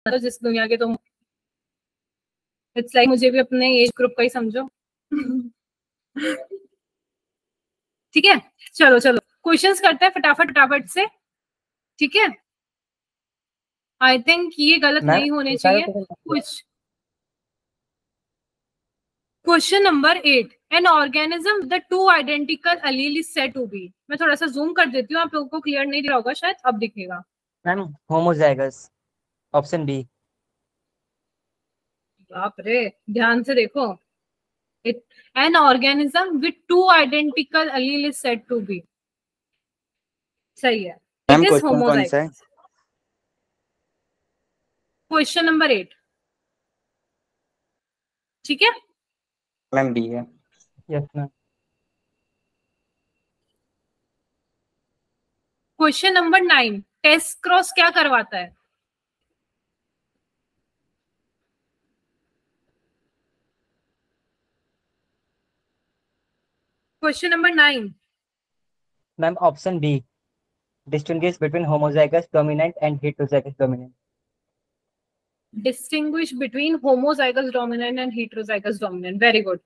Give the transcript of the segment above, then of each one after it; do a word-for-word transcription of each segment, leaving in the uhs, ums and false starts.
तो जिस दुनिया के तुम, इट्स लाइक मुझे भी अपने एज ग्रुप का ही समझो। ठीक है, चलो चलो क्वेश्चंस करते हैं फटाफट फटाफट से। ठीक है, आई थिंक ये गलत नहीं होने चाहिए कुछ। Question number eight, an organism the two identical allele is said to be. मैं थोड़ा सा जूम कर देती हूँ, आप लोगों को क्लियर नहीं दिख होगा शायद, अब दिखेगा। Ma'am homozygous, option B. बाप रे, ध्यान से देखो। It an organism with two identical allele is said to be, सही है, it is homozygous. Question number eight, ठीक है मैम बी है। Yes ma'am. Question number nine, test cross क्या करवाता है? Question number nine. Ma'am option B, distinguish between homozygous dominant and heterozygous dominant. Distinguish between homozygous dominant and heterozygous dominant, very good.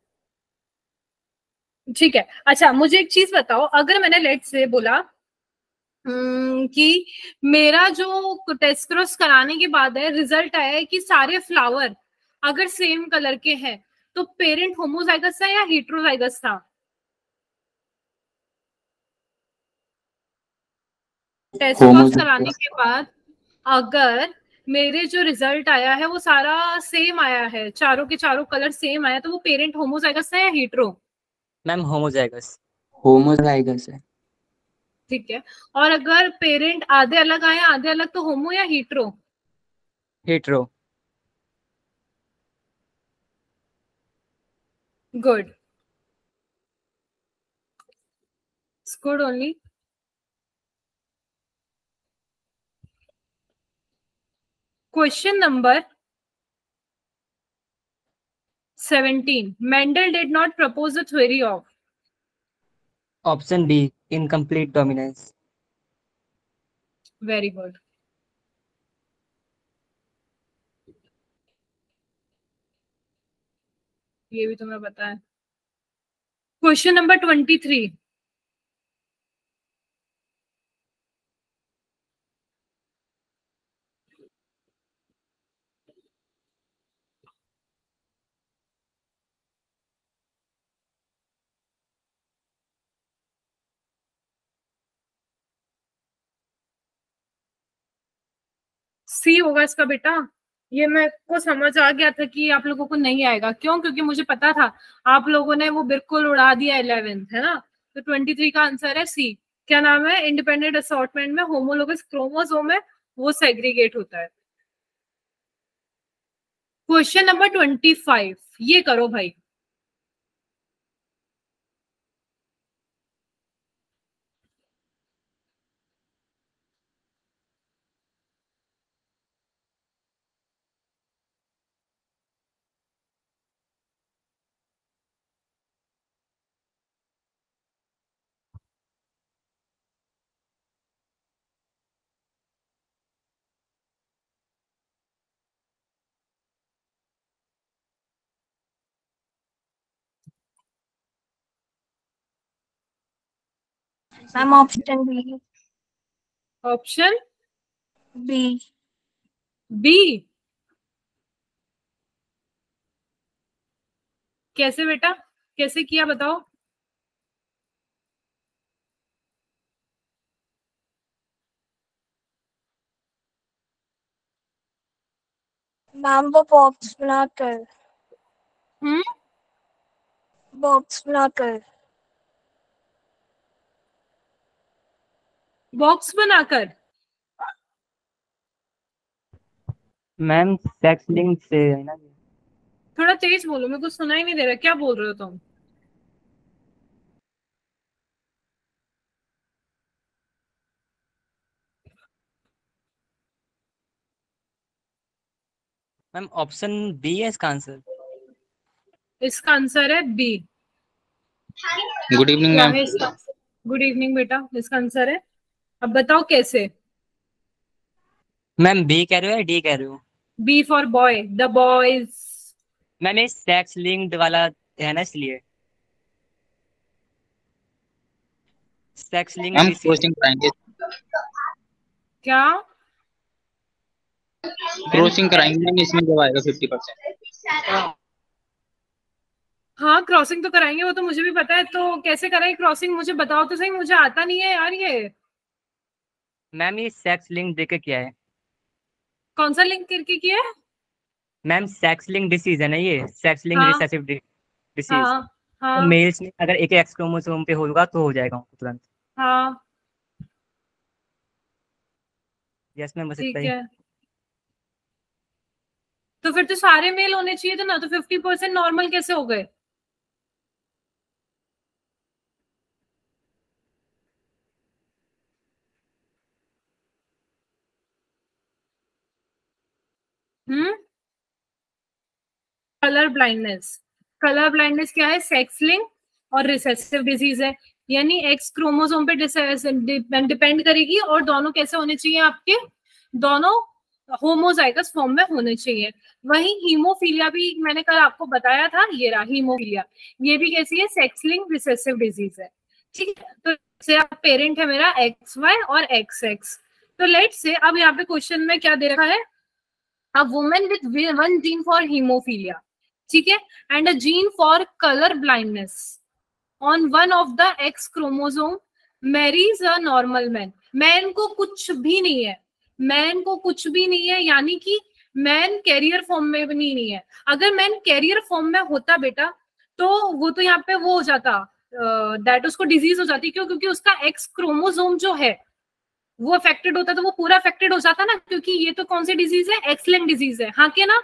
ठीक है, अच्छा मुझे एक चीज बताओ, अगर मैंने लेट से बोला कि मेरा जो टेस्ट क्रॉस कराने के बाद है रिजल्ट आया है कि सारे फ्लावर अगर सेम कलर के हैं, तो पेरेंट होमोजाइगस था या हेटेरोजाइगस था? टेस्ट क्रॉस कराने के बाद अगर मेरे जो रिजल्ट आया है वो सारा सेम आया है, चारों के चारों कलर सेम आया, तो वो पेरेंट होमोजाइगस है या हेटेरो? Ma'am homozygous. होमोजाइगस है। ठीक है, और अगर पेरेंट आधे अलग आए आधे अलग, तो होमो या hetero? Hetero. Good, good only. Question number seventeen, Mendel did not propose the theory of? Option B, incomplete dominance. Very good, ये भी तुम्हें पता है। Question number twenty three, C होगा इसका बेटा। ये मेरे को समझ आ गया था कि आप लोगों को नहीं आएगा, क्यों? क्योंकि मुझे पता था आप लोगों ने वो बिल्कुल उड़ा दिया इलेवेंथ, है ना। तो ट्वेंटी थ्री का आंसर है सी। क्या नाम है? इंडिपेंडेंट असॉर्टमेंट में होमोलोगस क्रोमोसोम है, वो सेग्रीगेट होता है। क्वेश्चन नंबर ट्वेंटी फाइव, ये करो भाई। Ma'am option B. Option B. B? कैसे बेटा, कैसे किया बताओ? मैम वो बॉक्स बनाकर। हम्म, बॉक्स बनाकर। बॉक्स बनाकर? मैम सेक्स लिंक से है ना। थोड़ा तेज बोलो, मेरे को सुना ही नहीं दे रहा, क्या बोल रहे हो तुम? मैम ऑप्शन बी है इसका आंसर। इसका आंसर है बी। गुड इवनिंग क्या मैम। है इसका? गुड इवनिंग बेटा, इसका आंसर है। अब बताओ कैसे। मैम बी कह रहे हो या डी कह रहे हो? B for boy, the boys. Ma'am ये सेक्स लिंक्ड वाला है ना, इसलिए sex linked ma'am disease. Crossing कराएंगे, क्या? क्रॉसिंग कराएंगे मैम, इसमें जब आएगा फिफ्टी परसेंट। हाँ क्रॉसिंग तो कराएंगे, वो तो मुझे भी पता है। तो कैसे कराएं क्रॉसिंग, मुझे बताओ तो सही, मुझे आता नहीं है यार ये। मैम ये सेक्स लिंक देके क्या है? कौन सा लिंक करके किया है? मैम सेक्स लिंक डिसीज है ना ये, सेक्स लिंक हाँ रिसेसिव डिसीज। हाँ तो हाँ मेल्स में अगर एक एक्स क्रोमोसोम पे होगा तो हो जाएगा उनको तुरंत। हाँ यस मैम, बस इतना ठीक ही। है। तो फिर तो सारे मेल होने चाहिए थे ना, तो फिफ्टी परसेंट नॉर्मल कैसे हो गए? Hmm colour blindness. Colour blindness क्या है? सेक्स लिंक और रिसेसिव डिजीज है, यानी एक्स क्रोमोसोम पे डिपेंड करेगी, और दोनों कैसे होने चाहिए आपके? दोनों होमोजाइगस फॉर्म में होने चाहिए। वही हीमोफीलिया भी मैंने कल आपको बताया था, ये रहा हीमोफीलिया। ये भी कैसी है? सेक्स लिंक रिसेसिव डिजीज है, ठीक है। तो से आप पेरेंट है मेरा एक्स वाई और एक्स एक्स। तो लेट से अब यहाँ पे क्वेश्चन में क्या दे रखा है? A women with one gene for haemophilia, ठीक है, and a gene for colour blindness on one of the X chromosome marries a normal man. Man को कुछ भी नहीं है, मैन को कुछ भी नहीं है, यानी कि मैन कैरियर फॉर्म में भी नहीं, नहीं है। अगर मैन कैरियर फॉर्म में होता बेटा, तो वो तो यहाँ पे वो हो जाता, दैट उसको डिजीज हो जाती। क्यों? क्योंकि उसका एक्स क्रोमोसोम जो है वो अफेक्टेड होता, तो वो पूरा अफेक्टेड हो जाता ना, क्योंकि ये तो कौन सी डिजीज है? एक्स लिंक्ड डिजीज है, हाँ के ना?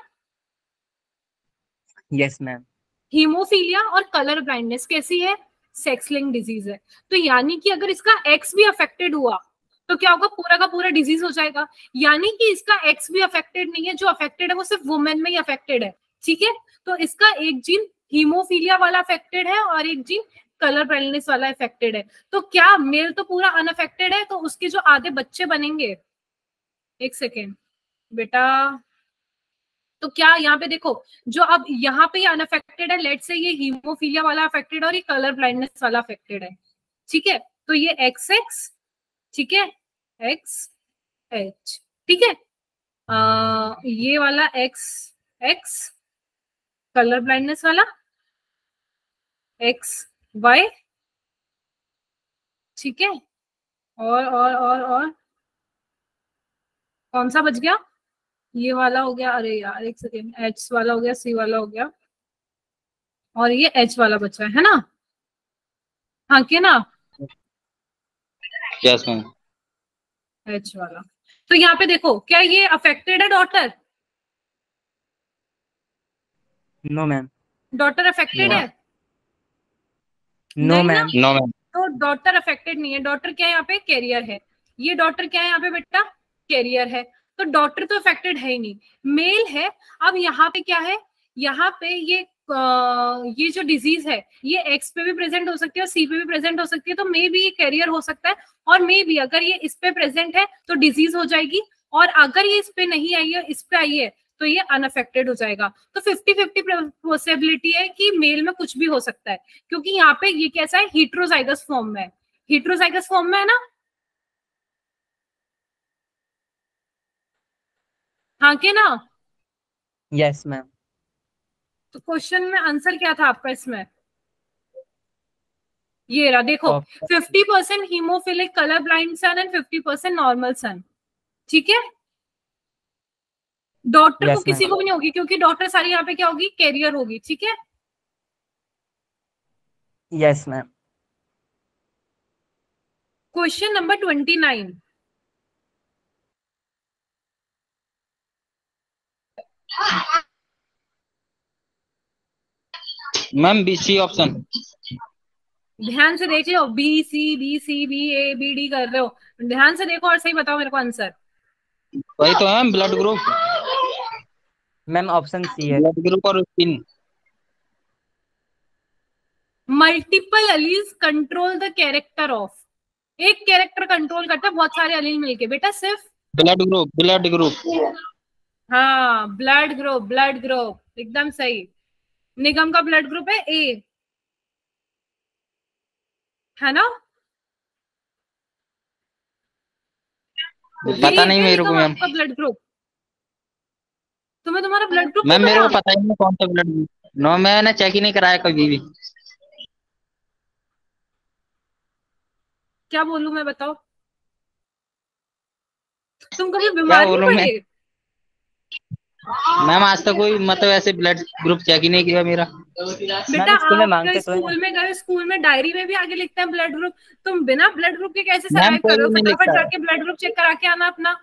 Yes ma'am. हीमोफीलिया और कलर ब्लाइंडनेस कैसी है? सेक्स लिंक्ड डिजीज है। तो यानी कि अगर इसका एक्स भी अफेक्टेड हुआ तो क्या होगा? पूरा का पूरा डिजीज हो जाएगा। यानी कि इसका एक्स भी अफेक्टेड नहीं है, जो अफेक्टेड है वो सिर्फ वुमेन में ही अफेक्टेड है, ठीक है। तो इसका एक जीन हीमोफीलिया वाला अफेक्टेड है और एक जीन कलर ब्लाइंडनेस वाला अफेक्टेड है। तो क्या मेल तो पूरा अनअफेक्टेड है, तो उसके जो आधे बच्चे बनेंगे, एक सेकेंड बेटा, तो क्या यहाँ पे देखो, जो अब यहाँ पे अनअफेक्टेड है, लेट से ये हीमोफीलिया वाला अफेक्टेड और ये कलर ब्लाइंडनेस वाला अफेक्टेड है, ठीक है। तो ये एक्स एक्स, ठीक है, एक्स एच, ठीक है। आ, ये वाला एक्स एक्स कलर ब्लाइंडनेस वाला, एक्स वाई, ठीक है। और और और और कौन सा बच गया? ये वाला हो गया, अरे यार एक सेकेंड, एच वाला हो गया, सी वाला हो गया, और ये एच वाला बचा है ना? हाँ के ना? Yes ma'am. एच वाला। तो यहाँ पे देखो, क्या ये अफेक्टेड है daughter? No ma'am. Daughter affected है? नो नहीं ना? मैम। No ma'am. तो डॉटर अफेक्टेड नहीं है। डॉटर क्या है यहाँ पे? कैरियर है। ये डॉटर क्या है यहाँ पे बेटा? कैरियर है। तो डॉटर तो अफेक्टेड है ही नहीं, मेल है। अब यहाँ पे क्या है? यहाँ पे ये आ, ये जो डिजीज है ये एक्स पे भी प्रेजेंट हो सकती है और सी पे भी प्रेजेंट हो सकती है। तो मे बी ये कैरियर हो सकता है, और मे बी अगर ये इस पे प्रेजेंट है तो डिजीज हो जाएगी, और अगर ये इस पे नहीं आई है, इस पे आई है, तो ये अनअफेक्टेड हो जाएगा। तो फिफ्टी फिफ्टी पॉसिबिलिटी है कि मेल में कुछ भी हो सकता है, क्योंकि यहाँ पे ये कैसा है? हीट्रोजाइगस फॉर्म में है। हीट्रोजाइगस फॉर्म में है ना? हाँ के ना? Yes ma'am. तो क्वेश्चन में आंसर क्या था आपका इसमें? ये रहा, देखो, fifty percent haemophilic colour blind son and fifty percent normal son, ठीक है। डॉटर Yes, को किसी ma'am. को भी नहीं होगी, क्योंकि डॉटर सारी यहाँ पे क्या होगी? कैरियर होगी, ठीक है। Yes ma'am. Question number twenty nine. Ma'am B C option. ध्यान से देख लो, B C B C B A B D कर रहे हो, ध्यान से देखो और सही बताओ मेरे को आंसर। वही तो है, blood group. Ma'am option C है। ब्लड ग्रुप और skin. Multiple alleles control the character of. एक कैरेक्टर कंट्रोल करता है बहुत सारे अलील मिलके बेटा, सिर्फ ब्लड ग्रुप, ब्लड ग्रुप। हाँ, ब्लड ग्रुप, ब्लड ग्रुप एकदम सही। निगम का ब्लड ग्रुप है ए, है ना? पता यही है नहीं क्या मेरे को निगम मैम। आपका ब्लड ग्रुप? तुम्हें तुम्हारा ब्लड ग्रुप नहीं मैम मेरे को पता? पता ही नहीं कौन सा ब्लड ग्रुप। नो, मैंने चेक ही नहीं कराया कभी भी। क्या बोलूं मैं, बताओ? तुम कभी क्या बीमार नहीं बोलूं मैं? पड़े? मैम आज तक कोई मतलब ऐसे ब्लड ग्रुप चेक ही नहीं किया मेरा। बेटा मैम स्कूल में आप मांगते तो है। स्कूल में गए, स्कूल में डायरी में भी आगे लिखते हैं ब्लड ग्रुप। तुम बिना ब्लड ग्रुप के कैसे मैम सरवाइव कर कोई रहे हो? भी नहीं फटाफट लिखता है। जाके ब्लड ग्रुप चेक करा के आना अपना।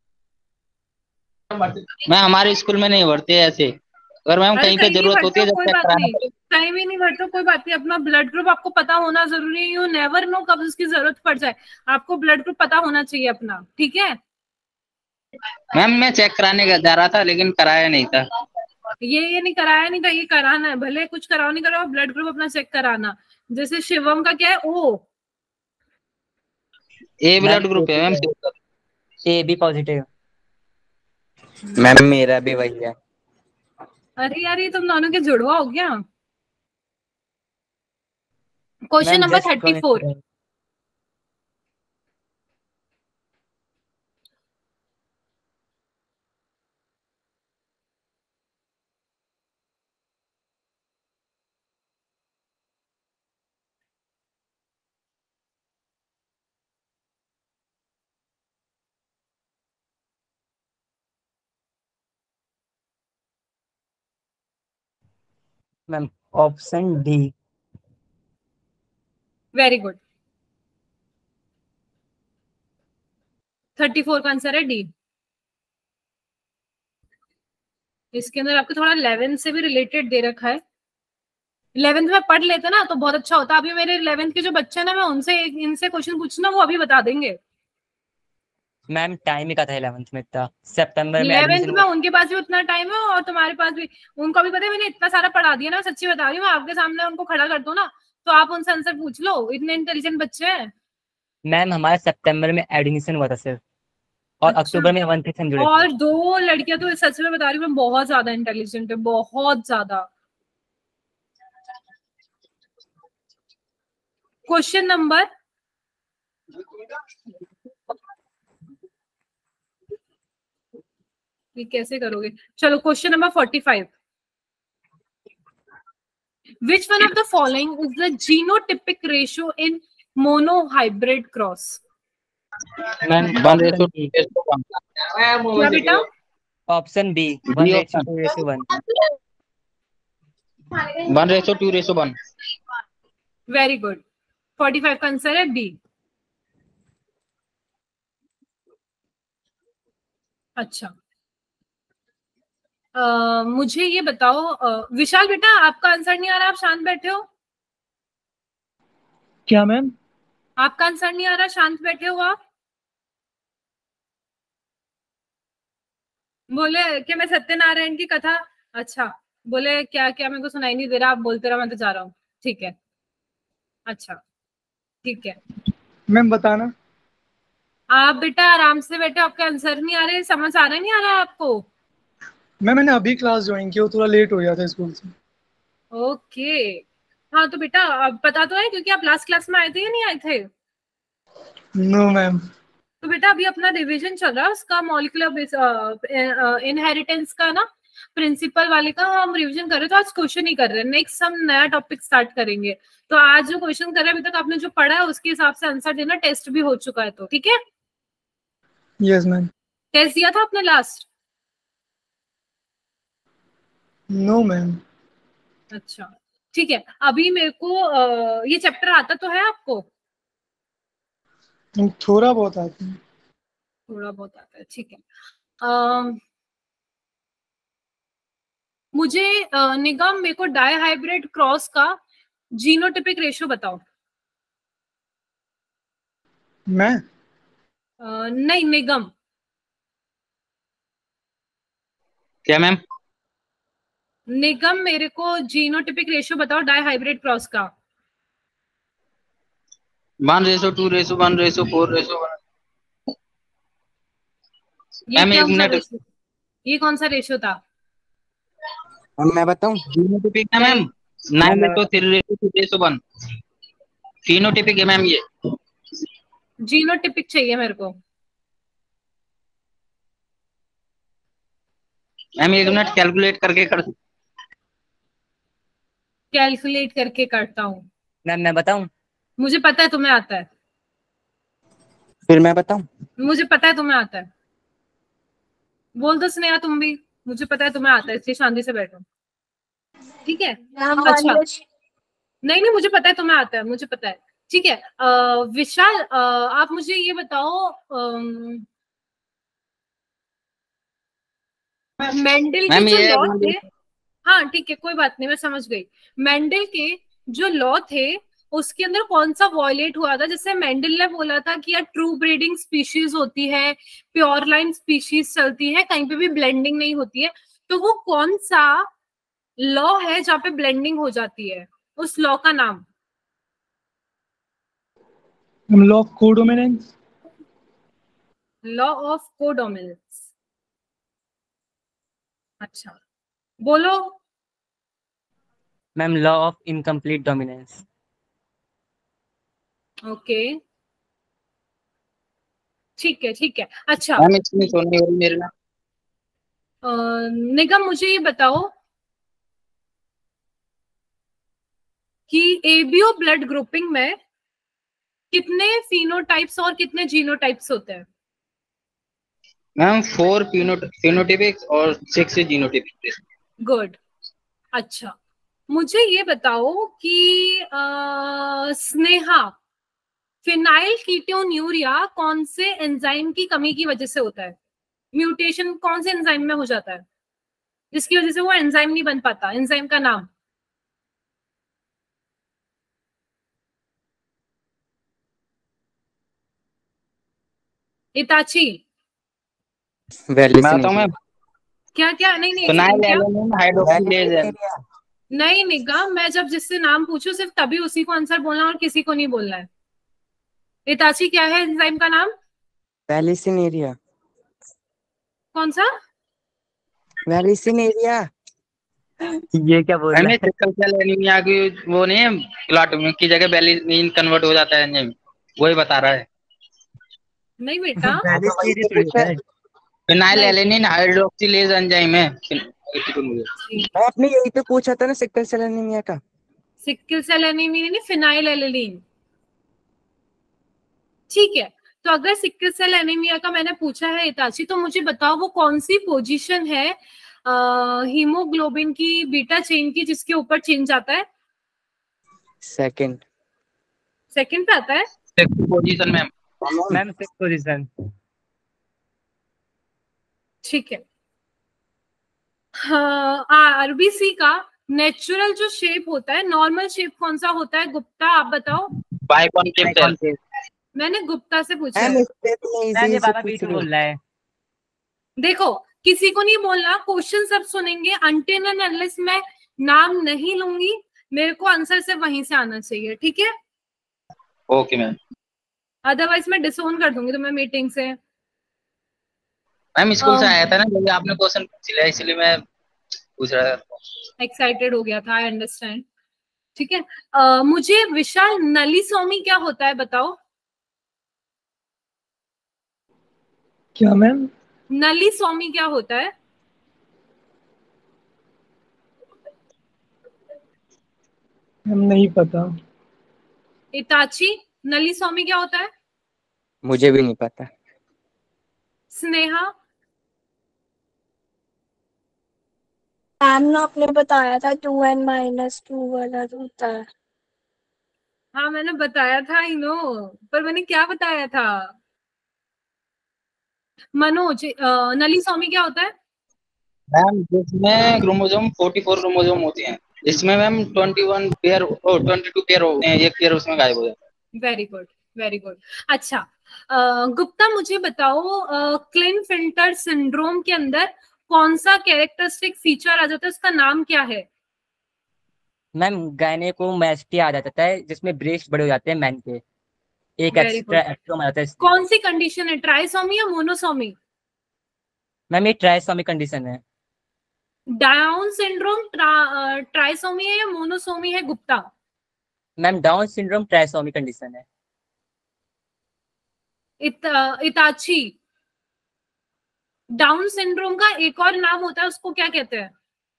मैं हमारे स्कूल में नहीं भरते ऐसे। अगर मैम अरे कहीं पे कहीं नहीं जरूरत भरते होती हो है जब कोई चेक बात कराना नहीं, पड़ेगा। कहीं भी नहीं भरते हो कोई बात नहीं, अपना ब्लड ग्रुप आपको पता होना जरूरी है। यू नेवर नो कब उसकी जरूरत पड़ जाए। आपको ब्लड ग्रुप पता होना चाहिए अपना, ठीक है? मैम मैं चेक कराने का जा रहा था लेकिन कराया नहीं था। ये ये नहीं कराया नहीं था, ये कराना है। भले कुछ कराओ नहीं कराओ, ब्लड ग्रुप अपना चेक कराना। जैसे शिवम का क्या है, O. A ma'am blood group है ma'am. A B positive. Ma'am मेरा भी वही है। अरे यार, ये तुम दोनों के जुड़वा हो गया। Question ma'am number just thirty four. Ma'am option D. Very good. Thirty four का आंसर है डी। इसके अंदर आपको थोड़ा इलेवेंथ से भी रिलेटेड दे रखा है। इलेवेंथ में पढ़ लेते ना तो बहुत अच्छा होता। अभी मेरे इलेवेंथ के जो बच्चे हैं ना, मैं उनसे इनसे क्वेश्चन पूछना, वो अभी बता देंगे। मैम टाइम ही का था इलेवेंथ में इतना, सितंबर में इलेवेंथ एडमिशन में हुआ। उनके पास भी उतना टाइम है और तुम्हारे पास भी। उनको भी पता है, मैंने इतना सारा पढ़ा दिया ना, सच्ची बता रही हूँ। मैं आपके सामने उनको खड़ा कर दूं ना, तो आप उनसे आंसर पूछ लो, इतने इंटेलिजेंट बच्चे हैं। मैम हमारे सितंबर में एडमिशन हुआ था सिर्फ, और अच्छा। अक्टूबर में वन से हम जुड़े थे। और दो लड़कियां तो सच में बता रही हूँ मैं, बहुत ज्यादा इंटेलिजेंट है, बहुत ज्यादा। क्वेश्चन नंबर, ये कैसे करोगे? चलो question number forty five. Which one of the following is the genotypic ratio in monohybrid cross? Ma'am one option ratio B. Ratio one. क्या बेटा? Option B one B ratio option. Two ratio one. One ratio two ratio one. Very good. Forty five का answer है B. अच्छा। Uh, मुझे ये बताओ, uh, विशाल बेटा आपका आंसर नहीं आ रहा, आप शांत बैठे हो? क्या मैम? आपका आंसर नहीं आ रहा, शांत बैठे हो आप? बोले कि मैं सत्यनारायण की कथा। अच्छा। बोले क्या क्या, मेरे को सुनाई नहीं दे रहा, आप बोलते रहो, मैं तो जा रहा हूँ। ठीक है, अच्छा, ठीक है। मैम बताना। आप बेटा आराम से बैठे, आपके आंसर नहीं आ रहे, समझ आ रहा नहीं आ रहा आपको? मैम मैंने अभी क्लास ज्वाइन की, वो थोड़ा लेट हो गया था स्कूल से। ओके। हाँ तो बेटा अब पता तो है, क्योंकि आप लास्ट क्लास में आए थे या नहीं आए थे? No ma'am. तो बेटा अभी अपना रिवीजन चल रहा है उसका, मॉलिक्यूलर इनहेरिटेंस का ना, प्रिंसिपल वाले का हम रिवीजन कर रहे हैं। तो आज क्वेश्चन ही कर रहे हैं, नेक्स्ट हम नया टॉपिक स्टार्ट करेंगे। तो आज जो क्वेश्चन कर रहे हैं, अभी तक आपने जो पढ़ा है उसके हिसाब से आंसर देना, टेस्ट भी हो चुका है तो ठीक है। Yes ma'am. टेस्ट दिया था आपने लास्ट? No ma'am. अच्छा, ठीक है। अभी मेरे को uh, ये चैप्टर आता तो है आपको? थोड़ा बहुत आता है। थोड़ा बहुत आता है, ठीक है। uh, मुझे uh, निगम, मेरे को डाई हाइब्रिड क्रॉस का जीनोटिपिक रेशियो बताओ। मैं uh, नहीं, निगम। क्या मैम? निगम मेरे को जीनोटिपिक रेशियो बताओ डाई हाइब्रिड क्रॉस का। One ratio two ratio one ratio four ratio one. ये मैम क्या एक सा मिनट। रेशियो? ये कौन सा रेशियो था? मैम मैं बताऊं? जीनोटिपिक है ma'am, nine ratio three ratio two ratio one, phenotypic है मैम ये। जीनोटिपिक चाहिए मेरे को। मैम एक मिनट कैलकुलेट करके कर। कैलकुलेट करके करता हूँ। मैम मैं बताऊं? मुझे पता है तुम्हें आता है। फिर मैं बताऊं? मुझे पता है तुम्हें आता है। बोल दो स्नेहा तुम भी। मुझे पता है तुम्हें आता है, इसलिए शांति से बैठो। ठीक है? मैम अच्छा। वन ईयर नहीं नहीं, मुझे पता है तुम्हें आता है, मुझे पता है। ठीक है। अ, विशाल, अ, आप मुझे ये बताओ, अम, मेंडल के मैम जो ये लॉ थे, हाँ ठीक है कोई बात नहीं, मैं समझ गई। मेंडल के जो लॉ थे उसके अंदर कौन सा वॉयलेट हुआ था? जैसे मेंडल ने बोला था कि यार ट्रू ब्रीडिंग स्पीशीज होती है, प्योर लाइन स्पीशीज चलती है, कहीं पे भी ब्लेंडिंग नहीं होती है, तो वो कौन सा लॉ है जहाँ पे ब्लेंडिंग हो जाती है? उस लॉ का नाम। Law of codominance. Law of codominance. अच्छा, बोलो। Ma'am law of incomplete dominance. Okay, ठीक है ठीक है। अच्छा, मैम इसमें सुननी हो रही मेरे में। अ, निगम मुझे ये बताओ कि एबीओ ब्लड ग्रुपिंग में कितने फिनोटाइप्स और कितने जीनोटाइप्स होते हैं? मैम फोर फिनोटिपिक और सिक्स जीनोटिपिक। गुड। अच्छा, मुझे ये बताओ कि अ, स्नेहा, फिनाइल कीटोन्यूरिया कौन से एंजाइम की कमी की वजह से होता है? म्यूटेशन कौन से एंजाइम में हो जाता है जिसकी वजह से वो एंजाइम नहीं बन पाता? एंजाइम का नाम। इताची। वैलिसिन मैं बताऊं मैम, क्या क्या? नहीं नहीं, एक फिनाइल सेकंड, क्या? एलेनिन हाइड्रोक्सीलेज है। नहीं निगम, मैं जब जिससे नाम पूछू सिर्फ तभी उसी को आंसर बोलना और किसी को नहीं बोलना है। इताची क्या है एंजाइम का नाम? वैलिसिनेरिया। कौन सा? वैलिसिनेरिया। ये क्या बोल मैम रहा ये है? सिकल सेल एनीमिया की वो नहीं है, प्लाटोमिक की जगह वैलिसिन कन्वर्ट हो जाता है एंजाइम, वही बता रहा है। नहीं बेटा, वैलिसिनेरिया थोड़ी होता है। फिनाइल नहीं। एलेनिन हाइड्रोक्सीलेज एंजाइम है। मैं अपने यही पे पूछा था ना, सिकल सेल एनीमिया का। सिकल सेल एनीमिया नहीं, फिनाइल एलेनिन। ठीक है, तो अगर सिकल सेल एनीमिया का मैंने पूछा है इताची, तो मुझे बताओ वो कौन सी पोजीशन है हीमोग्लोबिन की बीटा चेन की जिसके ऊपर चेंज आता है? सेकंड। सेकंड पे आता है। Position ma'am. Ma'am six position. ठीक है। हाँ, आरबीसी का नेचुरल जो शेप होता है, नॉर्मल शेप कौन सा होता है? गुप्ता आप बताओ। Biconcave cell. मैंने गुप्ता से पूछा मैम है। इस पे तो मैम इजी ये से बाबा पूछ बीच में रही हूँ। बोल रहा है। देखो, किसी को नहीं बोलना, क्वेश्चन सब सुनेंगे, अनटिल एंड अनलेस मैं नाम नहीं लूंगी मेरे को आंसर से वहीं से आना चाहिए, ठीक है? Okay ma'am. अदरवाइज मैं डिसोन कर दूंगी तुम्हें मीटिंग से। मैम स्कूल से आया था ना, जब आपने क्वेश्चन पूछ लिया इसलिए मैं पूछ रहा था। एक्साइटेड हो गया था, आई अंडरस्टैंड। ठीक है। अ, मुझे विशाल, नलीसोमी क्या होता है बताओ? क्या मैम? नलीसोमी क्या होता है? मैम नहीं पता। इताची, नलीसोमी क्या होता है? मुझे भी नहीं पता। स्नेहा। मैम ने आपने बताया था टू एन माइनस टू वाला होता है। हाँ मैंने बताया था, आई नो, पर मैंने क्या बताया था? मनोज, अ, नलीसोमी क्या होता है? मैम जिसमें क्रोमोसोम फोर्टी फोर क्रोमोसोम होते हैं, इसमें ma'am twenty one pair or twenty two pair होते हैं, एक पेयर उसमें गायब हो जाता है। Very good, very good. अच्छा, अ, गुप्ता मुझे बताओ, क्लिनफिल्टर सिंड्रोम के अंदर कौन सा कैरेक्टरिस्टिक फीचर आ जाता है, उसका नाम क्या है? मैम गायनेकोमैस्टिया आ जाता है, जिसमें ब्रेस्ट बड़े हो जाते हैं मैन के। एक वेरी एक्स्ट्रा गुड। एक्ट्रोम आ जाता है इसमें। कौन सी कंडीशन है, ट्राइसोमी या मोनोसोमी? मैम ये ट्राइसोमी कंडीशन है। डाउन सिंड्रोम ट्राइसोमी है या मोनोसोमी है Gupta? Ma'am Down syndrome trisomy condition है। इत, इताची, डाउन सिंड्रोम का एक और नाम होता है, उसको क्या कहते हैं?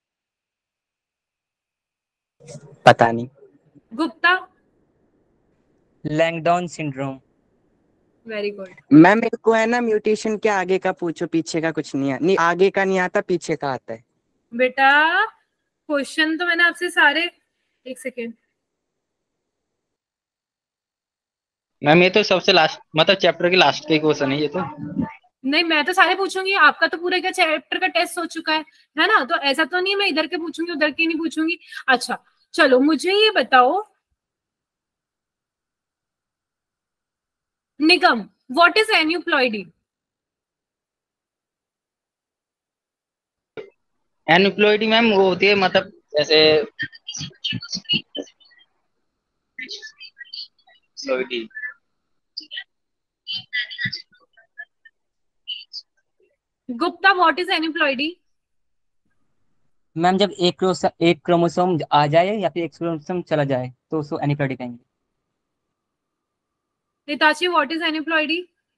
पता नहीं। Gupta? Langdon syndrome. Very good. Ma'am मेरे को है ना म्यूटेशन के आगे का पूछो, पीछे का कुछ नहीं, नहीं आगे का नहीं आता, पीछे का आता है। बेटा क्वेश्चन तो मैंने आपसे सारे, एक सेकेंड मैम ये तो सबसे लास्ट, मतलब चैप्टर के लास्ट के क्वेश्चन है ये तो। नहीं, मैं तो सारे पूछूंगी, आपका तो पूरे का चैप्टर का टेस्ट हो चुका है है ना, तो ऐसा तो नहीं मैं इधर के पूछूंगी उधर के नहीं पूछूंगी। अच्छा चलो मुझे ये बताओ Nigam, what is aneuploidy? Aneuploidy ma'am वो होती है, मतलब जैसे aneuploidy Gupta what is aneuploidy? Ma'am जब एक क्रोस एक क्रोमोसोम आ जाए या फिर एक क्रोमोसोम चला जाए तो उसको एनिप्लॉइडी कहेंगे। Hitachi what is aneuploidy?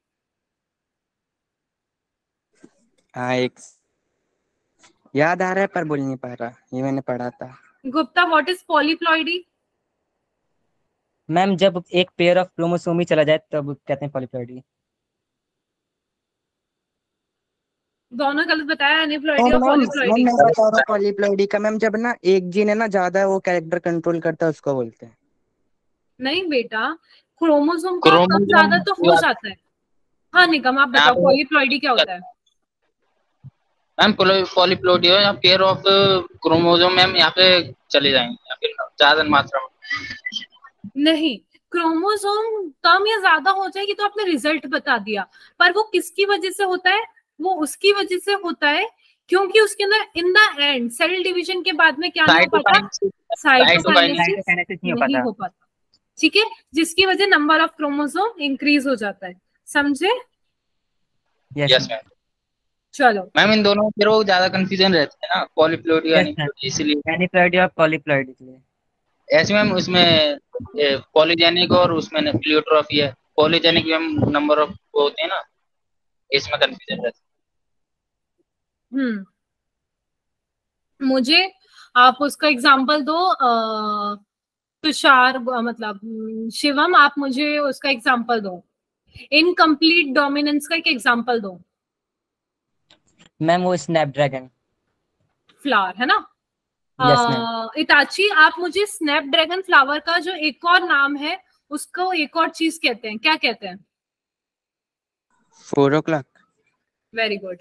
हाँ एक याद आ रहा है पर बोल नहीं पा रहा, ये मैंने पढ़ा था। Gupta what is polyploidy? Ma'am जब एक पेयर ऑफ क्रोमोसोम ही चला जाए तब कहते हैं पॉलीप्लॉइडी। दोनों गलत बताया, एन्यूप्लॉइडी और मैम पॉलीप्लॉइडी। मैं बता रहा हूँ पॉलीप्लॉइडी का, मैम जब ना एक जीन है ना ज्यादा है वो कैरेक्टर कंट्रोल करता है उसको बोलते हैं। नहीं बेटा, क्रोमोसोम का कम क्रोमोसोम ज्यादा तो हो जाता है। हाँ निगम आप बताओ पॉलीप्लॉइडी क्या होता है? मैम पॉलीप्लॉइडी हो या पेयर ऑफ क्रोमोसोम मैम यहाँ पे चले जाएंगे या फिर ज्यादा मात्रा में। नहीं, क्रोमोसोम कम या ज्यादा हो जाएगी तो आपने रिजल्ट बता दिया, पर वो किसकी वजह से होता है? वो उसकी वजह से होता है क्योंकि उसके अंदर in the end cell division के बाद में क्या नहीं हो पाता, साइटोकाइनेसिस नहीं हो पाता। ठीक है, जिसकी वजह नंबर ऑफ क्रोमोसोम इंक्रीज हो जाता है। समझे? Yes ma'am. चलो मैम इन दोनों फिर वो ज्यादा कंफ्यूजन रहती है ना, पॉलीप्लॉइडी और एनीप्लॉइडी, इसलिए एनीप्लॉइडी और पॉलीप्लॉइडी के लिए ऐसे मैम उसमें पॉलीजेनिक और उसमें प्लियोट्रॉफी है। पॉलीजेनिक मैम नंबर ऑफ होते हैं ना, इसमें कंफ्यूजन रहता है। हम्म मुझे आप उसका एग्जांपल दो। तुषार मतलब शिवम, आप मुझे उसका एग्जांपल दो, इनकम्प्लीट डोमिनेंस का एक एग्जांपल दो। मैम वो स्नैपड्रैगन फ्लावर है ना? Yes ma'am. इताची आप मुझे स्नैपड्रैगन फ्लावर का जो एक और नाम है उसको एक और चीज कहते हैं, क्या कहते हैं? Four o'clock. Very good.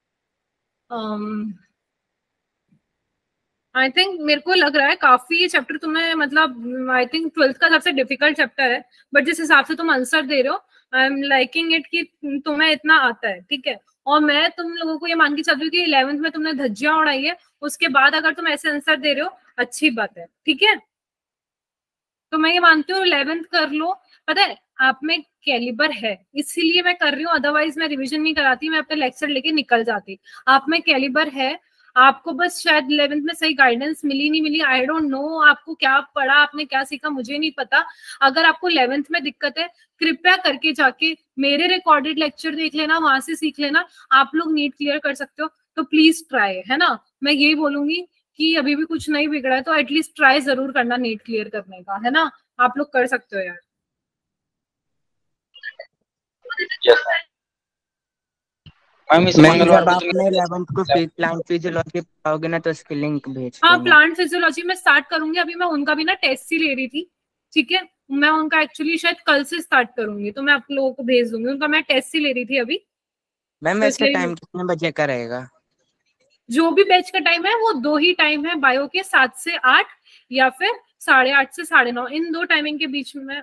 I think मेरे को लग रहा है काफी ये चैप्टर तुम्हें, मतलब आई थिंक ट्वेल्थ का सबसे डिफिकल्ट चैप्टर है, बट जिस हिसाब से तुम आंसर दे रहे हो आई एम लाइकिंग इट कि तुम्हें इतना आता है। ठीक है, और मैं तुम लोगों को ये मान के चल रही हूँ कि इलेवेंथ में तुमने धज्जियां उड़ाई है, उसके बाद अगर तुम ऐसे आंसर दे रहे हो अच्छी बात है। ठीक है, तो मैं ये मानती हूँ इलेवेंथ कर लो। पता है आप में कैलिबर है इसीलिए मैं कर रही हूँ, अदरवाइज मैं रिवीजन नहीं कराती, मैं अपने लेक्चर लेके निकल जाती। आप में कैलिबर है, आपको बस शायद इलेवेंथ में सही गाइडेंस मिली नहीं मिली, आई डोंट नो आपको क्या पढ़ा, आपने क्या सीखा, मुझे नहीं पता। अगर आपको इलेवेंथ में दिक्कत है कृपया करके जाके मेरे रिकॉर्डेड लेक्चर देख लेना, वहां से सीख लेना, आप लोग नीट क्लियर कर सकते हो। तो प्लीज ट्राई, है ना, मैं यही बोलूंगी कि अभी भी कुछ नहीं बिगड़ा है तो एटलीस्ट ट्राई जरूर करना नीट क्लियर करने का, है ना, आप लोग कर सकते हो यार। मैम जब आपने इलेवेंथ को प्लांट फिजियोलॉजी पढ़ाओगे ना तो उसकी लिंक भेज हाँ, प्लांट फिजियोलॉजी में स्टार्ट करूंगी, अभी मैं उनका भी ना टेस्ट ही ले रही थी। ठीक है, मैं उनका एक्चुअली शायद कल से स्टार्ट करूंगी, तो मैं आप लोगों को भेज दूंगी, उनका मैं टेस्ट ही ले रही थी अभी। मैम वैसे टाइम कितने बजे का रहेगा? जो भी बैच का टाइम है वो दो ही टाइम है बायो के, सात से आठ या फिर साढ़े आठ से साढ़े नौ, इन दो टाइमिंग के बीच में।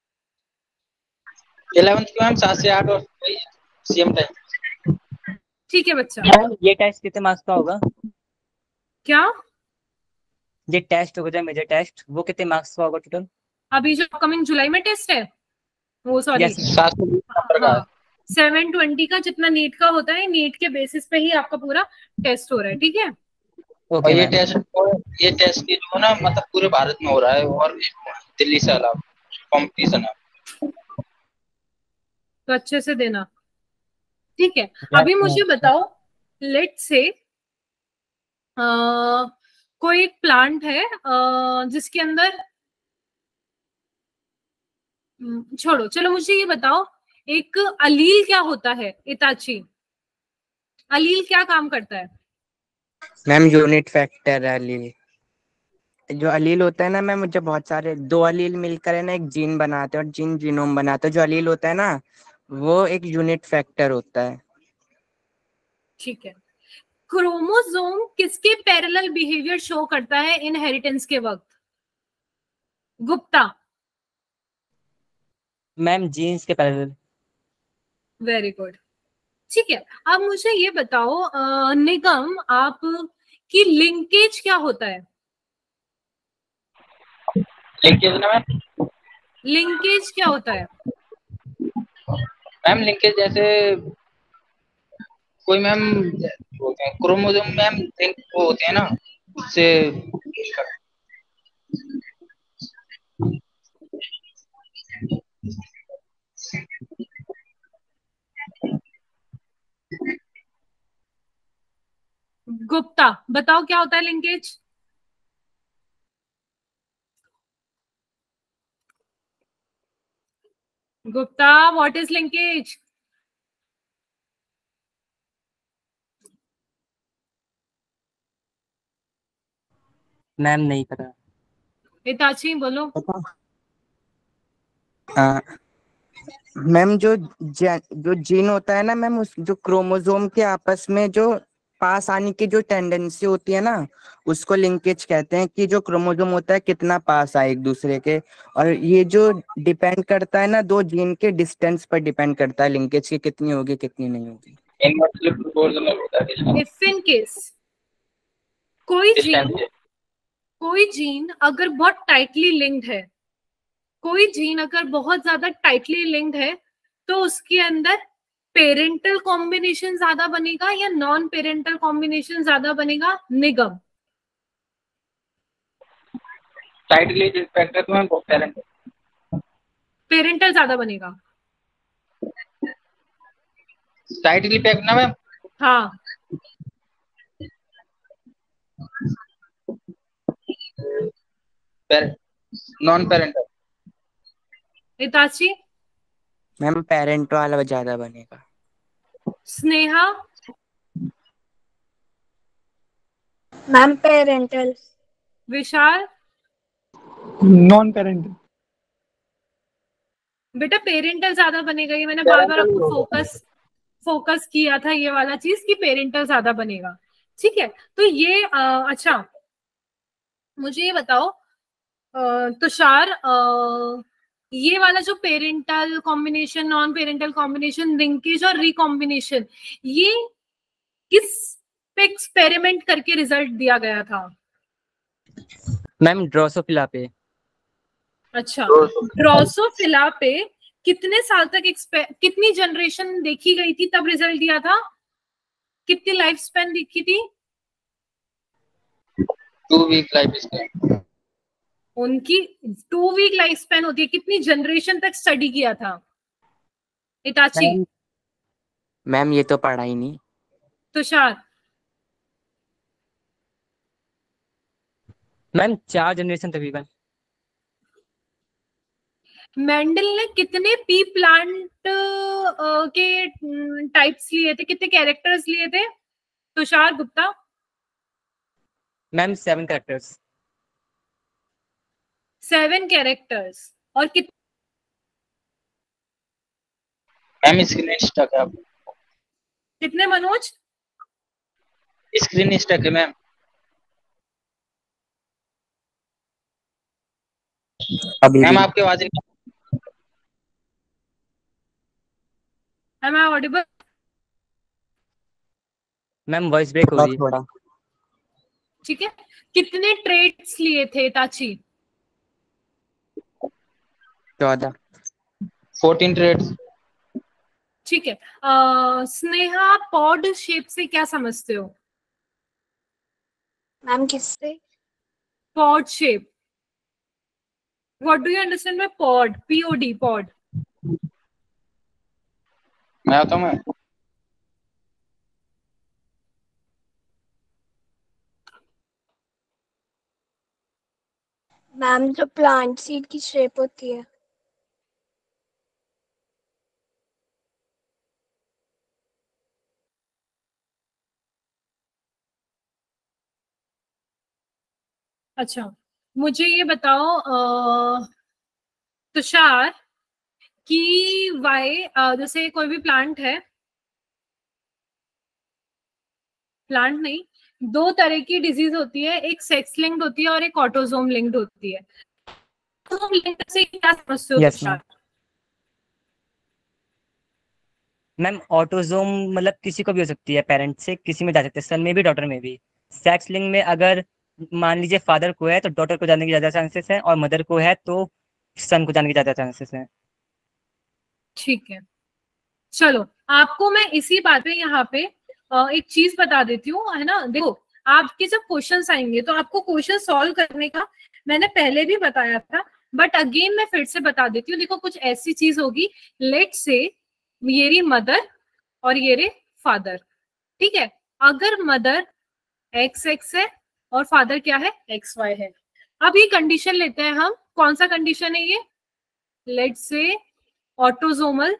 इलेवेंथ की मैम सात से आठ और सेम टाइम। ठीक है बच्चा। ये टेस्ट कितने मार्क्स का होगा? क्या ये टेस्ट होगा मेजर टेस्ट, वो कितने मार्क्स का होगा टोटल? अभी जो अपकमिंग जुलाई में टेस्ट है वो, सॉरी yes, हाँ, सेवन ट्वेंटी का जितना नीट का होता है, नीट के बेसिस पे ही आपका पूरा टेस्ट हो रहा है, ठीक है। और ओके ये मैम। टेस्ट ये टेस्ट की जो है ना मतलब पूरे भारत में हो रहा है और दिल्ली से अलावा कंपटीशन है। तो अच्छे से देना, ठीक है। Yes, अभी मुझे ma'am. बताओ, लेट से कोई एक प्लांट है अ, जिसके अंदर, हम्म, छोड़ो, चलो मुझे ये बताओ, एक अलील क्या होता है इताची? अलील क्या काम करता है? मैम यूनिट फैक्टर अलील, जो अलील होता है ना मैम, मुझे बहुत सारे दो अलील मिलकर है ना एक जीन बनाते हैं और जीन जीनोम बनाते हैं। जो अलील होता है ना वो एक यूनिट फैक्टर होता है। ठीक है। क्रोमोसोम किसके पैरेलल बिहेवियर शो करता है इनहेरिटेंस के वक्त? गुप्ता। मैम जीन्स के पैरेलल। वेरी गुड, ठीक है। अब मुझे ये बताओ अ, निगम, आप की लिंकेज क्या होता है? लिंकेज ना मैम, लिंकेज क्या होता है? मैम लिंकेज जैसे कोई मैम बोलते हैं क्रोमोसोम मैम लिंक वो होते हैं ना उससे। गुप्ता बताओ क्या होता है linkage? Gupta, what is linkage? Ma'am नहीं पता। हिताची बोलो। हाँ मैम, जो जे- जो जीन होता है ना मैम, उस जो क्रोमोसोम के आपस में जो पास आने की जो टेंडेंसी होती है ना उसको लिंकेज कहते हैं, कि जो क्रोमोसोम होता है कितना पास आए एक दूसरे के। और ये जो डिपेंड करता है ना दो जीन के डिस्टेंस पर डिपेंड करता है लिंकेज की कितनी होगी कितनी नहीं होगी। इनवर्सली प्रोपोर्शनल होता है इफ इन केस कोई डिस्टेंस जीन से। कोई जीन अगर बहुत टाइटली लिंक्ड है, कोई जीन अगर बहुत ज्यादा टाइटली लिंक्ड है, तो उसके अंदर पेरेंटल कॉम्बिनेशन ज्यादा बनेगा या नॉन पेरेंटल कॉम्बिनेशन ज्यादा बनेगा? निगम। टाइटली फैक्टर तो मैम पेरेंट पेरेंटल ज्यादा बनेगा। टाइटली पैक ना मैम, हाँ, नॉन पेरेंटल। हिताची। मैम पेरेंट वाला ज्यादा बनेगा। Sneha. Ma'am parental. Vishal. Non parental. बेटा पेरेंटल ज्यादा बनेगा, ये मैंने बार बार आपको फोकस फोकस किया था ये वाला चीज कि पेरेंटल ज्यादा बनेगा, ठीक है। तो ये आ, अच्छा मुझे ये बताओ अ, तुषार, अ, ये वाला जो parental combination, non parental combination, linkage और रिकॉम्बिनेशन, ये किस पे एक्सपेरिमेंट करके रिजल्ट दिया गया था? मैम ड्रोसोफिला पे। अच्छा, ड्रोसोफिला पे कितने साल तक एक्सपे- कितनी जनरेशन देखी गई थी तब रिजल्ट दिया था? कितनी लाइफ स्पैन देखी थी? Two week life span. उनकी टू वीक लाइफ स्पैन होती है, कितनी जनरेशन तक स्टडी किया था? इताची। मैम मैम ये तो पढ़ा ही नहीं। तुषार। मैम चार जनरेशन तकरीबन। मेंडल ने कितने पी प्लांट के टाइप्स लिए थे, कितने कैरेक्टर्स लिए थे? Tushar, Gupta. Ma'am seven characters. Seven characters. और कित मैम स्क्रीन स्टक है, कितने मनोज? स्क्रीन स्टक है मैम। अभी मैम भी आपकी आवाज नहीं। Am I audible? Ma'am voice break हो थोड़ा रही है। थोड़ा। ठीक है। कितने ट्रेड्स लिए थे ताची? चौदह। Fourteen traits. ठीक है। अ, स्नेहा, पॉड शेप से क्या समझते हो? मैम किससे? Pod shape, what do you understand by pod? P O D, pod. मैं आता हूँ मैं मैम जो प्लांट सीड की शेप होती है। अच्छा, मुझे ये बताओ अ, तुषार, कि वाई जैसे कोई भी प्लांट है, प्लांट नहीं, दो तरह की डिजीज होती है, एक सेक्स लिंक्ड होती है और एक ऑटोसोम लिंक्ड होती है। तो लिंक्ड से क्या समझते हो yes Tushar? Ma'am. Ma'am autosome मतलब किसी को भी हो सकती है, पेरेंट से किसी में जा सकते हैं, सन में भी डॉटर में भी। सेक्स लिंक में अगर मान लीजिए फादर को है तो डॉटर को जाने की ज्यादा चांसेस है, और मदर को है तो सन को जाने की ज्यादा चांसेस है। ठीक है, चलो आपको मैं इसी बात पे यहाँ पे अ, एक चीज बता देती हूँ, है ना। देखो, आपके जब क्वेश्चंस आएंगे तो आपको क्वेश्चन सॉल्व करने का मैंने पहले भी बताया था, बट अगेन मैं फिर से बता देती हूँ। देखो, कुछ ऐसी चीज होगी, लेट से ये रही मदर और ये रहे फादर, ठीक है। अगर मदर एक्स एक्स है और फादर क्या है, एक्स वाई है। अब ये कंडीशन लेते हैं हम, कौन सा कंडीशन है ये? लेट से ऑटोजोमल